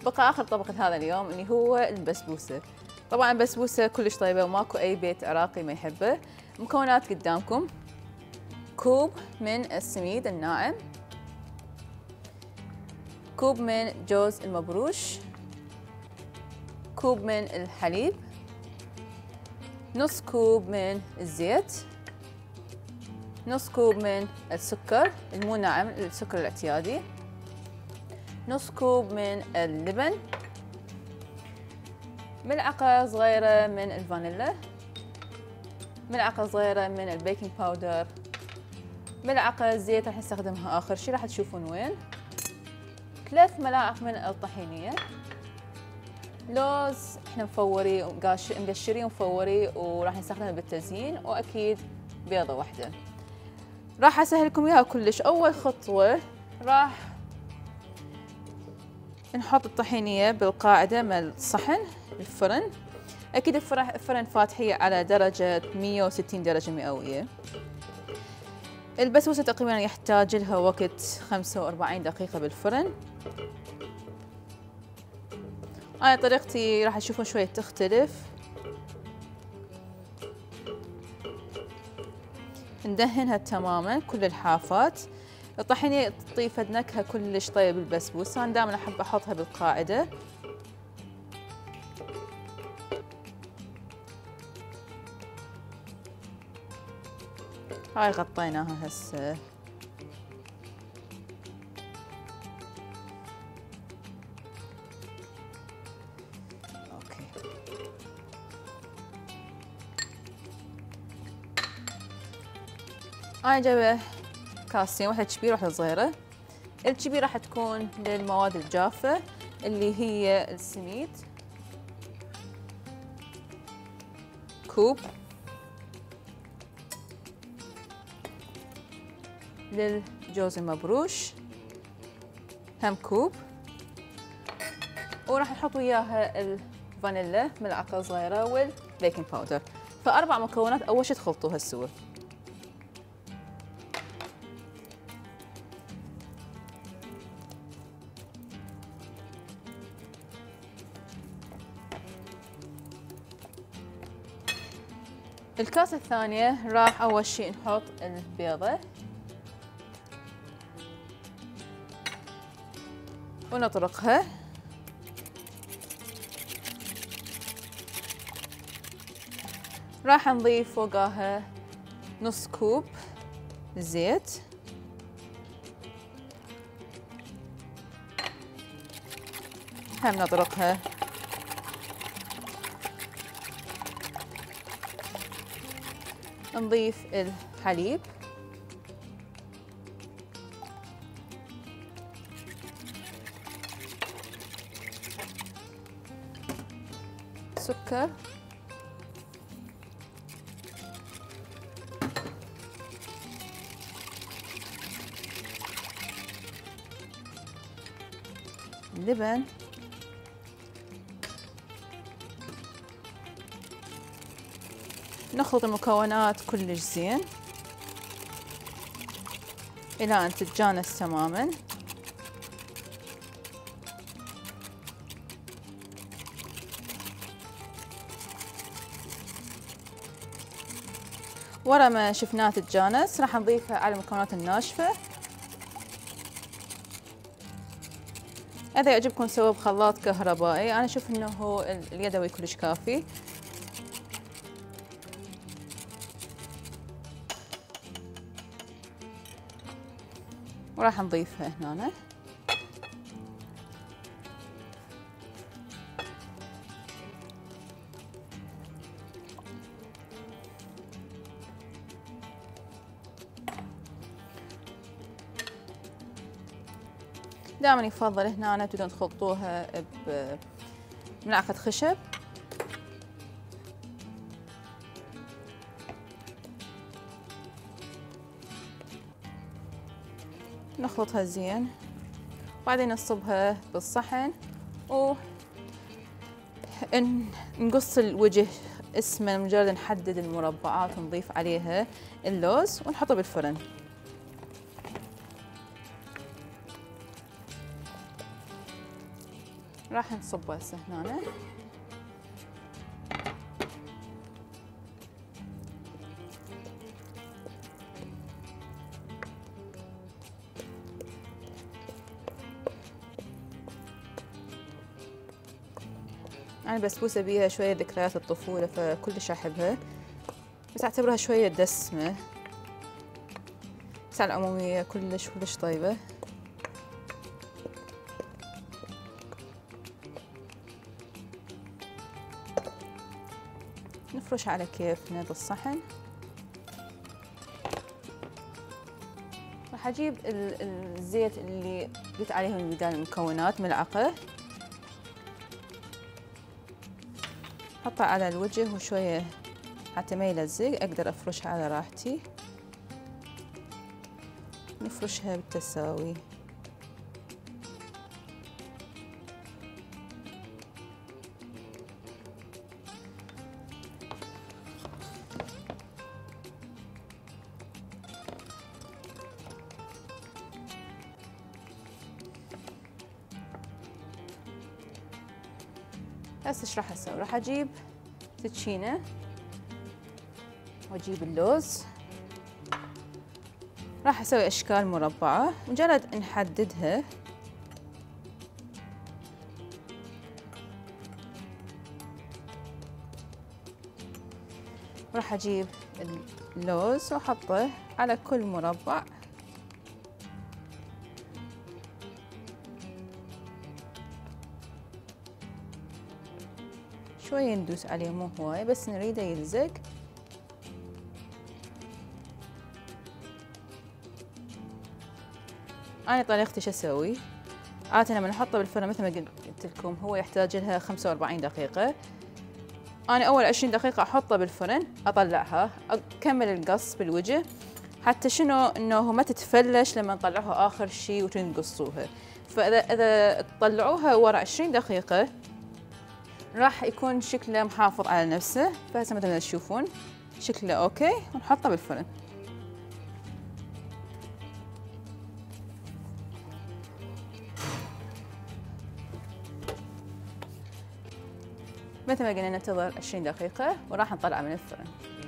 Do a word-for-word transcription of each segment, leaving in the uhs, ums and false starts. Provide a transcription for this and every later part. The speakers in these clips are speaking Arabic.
بقى آخر طبق هذا اليوم اللي هو البسبوسة. طبعا البسبوسة كلش طيبة وماكو أي بيت عراقي ما يحبه. مكونات قدامكم: كوب من السميد الناعم، كوب من جوز المبروش، كوب من الحليب، نص كوب من الزيت، نص كوب من السكر المو ناعم، السكر الاعتيادي، نص كوب من اللبن، ملعقة صغيرة من الفانيلا، ملعقة صغيرة من البيكنج باودر، ملعقة زيت راح نستخدمها آخر شي راح تشوفون وين، ثلاث ملاعق من الطحينية، لوز احنا مفوري مقشرين ومفوري وراح نستخدمه بالتزيين، واكيد بيضة واحدة. راح اسهلكم اياها كلش. اول خطوة راح نحط الطحينية بالقاعدة مال الصحن الفرن. اكيد الفرن فاتحية على درجة مية وستين درجة مئوية. البسبوسة تقريبا يحتاج لها وقت خمسة وأربعين دقيقة بالفرن. أنا طريقتي راح تشوفون شوية تختلف. ندهنها تماما كل الحافات. الطحينية تضيف نكهة كلش طيب بالبسبوسة. أنا دائما أحب أحطها بالقاعدة. هاي غطيناها هسه. أنا جايبة كاسين، واحدة كبيرة واحدة صغيرة. الكبيرة راح تكون للمواد الجافة اللي هي السميد، كوب، للجوز المبروش هم كوب، وراح نحط وياها الفانيلا ملعقة صغيرة والبيكنج باودر. فأربع مكونات أول شي تخلطوها سوا. الكاسة الثانية راح أول شيء نحط البيضة ونطرقها، راح نضيف فوقها نص كوب زيت، هم نطرقها، نضيف الحليب، سكر، لبن، نخلط المكونات كلش زين إلى أن تتجانس تماماً. ورا ما شفناه تتجانس راح نضيفها على المكونات الناشفة. إذا يعجبكم سووا بخلاط كهربائي، أنا أشوف إنه اليدوي كلش كافي. وراح نضيفها هنا. دائما يفضل هنا تبدون تخلطوها بملعقة خشب. نخلطها زين وبعدين نصبها بالصحن ونقص الوجه اسمه، مجرد نحدد المربعات ونضيف عليها اللوز ونحطه بالفرن. راح نصبه هسه هنا. أنا بسبوسة بيها شوية ذكريات الطفولة فكلش أحبها، بس أعتبرها شوية دسمة، بس على العمومية كلش كلش طيبة. نفرشها على كيفنا بالصحن. راح أجيب الزيت اللي قلت عليه من بداية المكونات، ملعقة، حطها على الوجه وشوية حتى ما يلزق، أقدر أفرشها على راحتي. نفرشها بالتساوي. هسه ايش راح اسوي؟ راح اجيب سكينة واجيب اللوز، راح اسوي اشكال مربعة، مجرد نحددها راح اجيب اللوز واحطه على كل مربع. شوية ندوس عليه مو هواي، بس نريده يلزق. أنا طريقتي شو أسوي؟ عادة لما نحطه بالفرن مثل ما قلت لكم هو يحتاج لها خمسة وأربعين دقيقة. أنا أول عشرين دقيقة أحطه بالفرن، أطلعها، أكمل القص بالوجه حتى شنو إنه ما تتفلش لما نطلعوها آخر شي وتنقصوها. فإذا إذا تطلعوها ورا عشرين دقيقة راح يكون شكله محافظ على نفسه. فهسه مثل ما تشوفون شكله اوكي، ونحطه بالفرن. مثل ما قلنا ننتظر عشرين دقيقة وراح نطلعه من الفرن.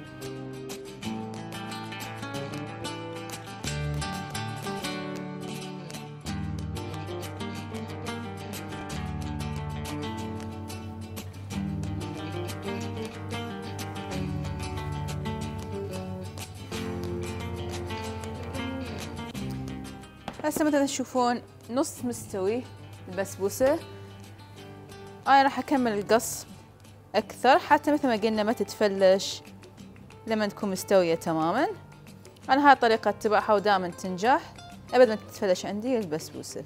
هسه مثل تشوفون نص مستوي البسبوسة. أنا راح أكمل القص أكثر حتى مثل ما قلنا ما تتفلش لما تكون مستوية تماماً. أنا هاي الطريقة اتبعها ودائما تنجح، أبد ما تتفلش عندي البسبوسة.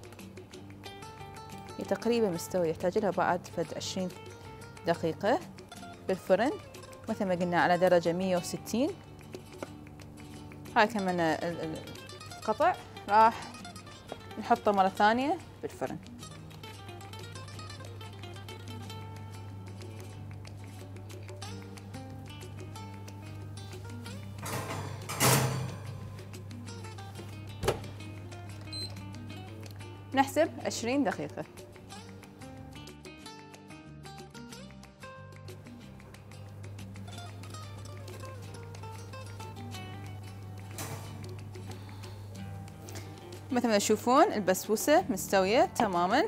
هي تقريبا مستوية، يحتاج لها بعد فد عشرين دقيقة بالفرن مثل ما قلنا على درجة مية وستين. هاي كملنا القطع، راح نحطه مرة ثانية بالفرن. نحسب عشرين دقيقة. مثل ما تشوفون البسبوسة مستوية تماماً.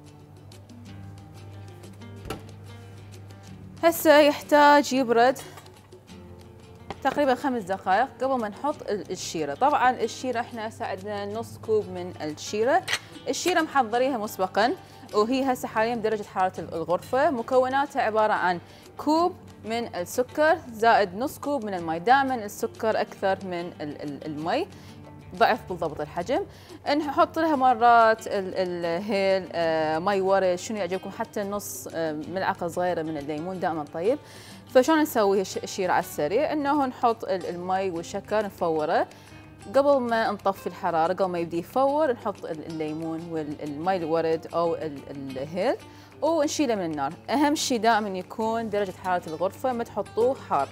هسه يحتاج يبرد تقريبا خمس دقائق قبل ما نحط الشيرة. طبعاً الشيرة احنا هسه عندنا نص كوب من الشيرة. الشيرة محضريها مسبقاً وهي هسه حالياً بدرجة حرارة الغرفة. مكوناتها عبارة عن كوب من السكر زائد نص كوب من المي. دائماً السكر أكثر من المي، ضعف بالضبط الحجم. نحط لها مرات الهيل، آه، مي ورد، شنو يعجبكم، حتى نص آه، ملعقه صغيره من الليمون دائما طيب. فشلون نسوي الشيرة على السريع؟ انه نحط المي والشكر نفوره قبل ما نطفي الحراره، قبل ما يبدي يفور نحط الليمون والمي الورد او الهيل ونشيله من النار. اهم شيء دائما يكون درجه حراره الغرفه، ما تحطوه حار،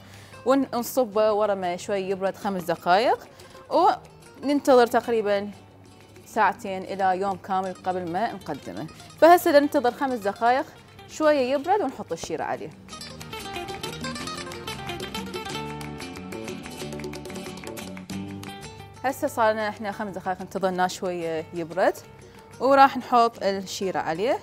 ونصبه ورا ما شوي يبرد خمس دقائق وننتظر تقريبا ساعتين إلى يوم كامل قبل ما نقدمه. فهسه ننتظر خمس دقائق شوية يبرد ونحط الشيرة عليه. هسه صار لنا احنا خمس دقائق انتظرناه شوية يبرد، وراح نحط الشيرة عليه.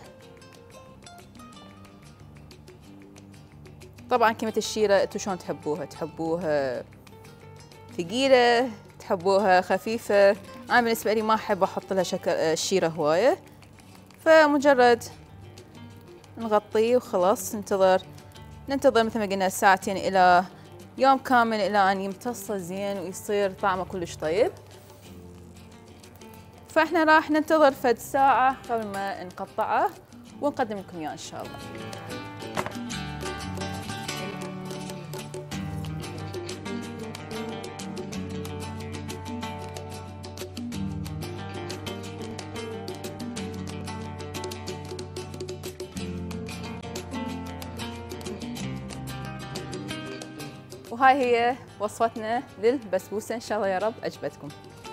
طبعا كمية الشيرة انتو شلون تحبوها، تحبوها ثقيلة، تحبوها خفيفة. انا بالنسبة لي ما احب احط لها شكل الشيرة هواية، فمجرد نغطيه وخلاص. ننتظر ننتظر مثل ما قلنا ساعتين الى يوم كامل الى ان يمتص زين ويصير طعمه كلش طيب. فاحنا راح ننتظر فد ساعة قبل ما نقطعه ونقدم لكم اياه ان شاء الله. وهاي هي وصفتنا للبسبوسة، إن شاء الله يا رب عجبتكم.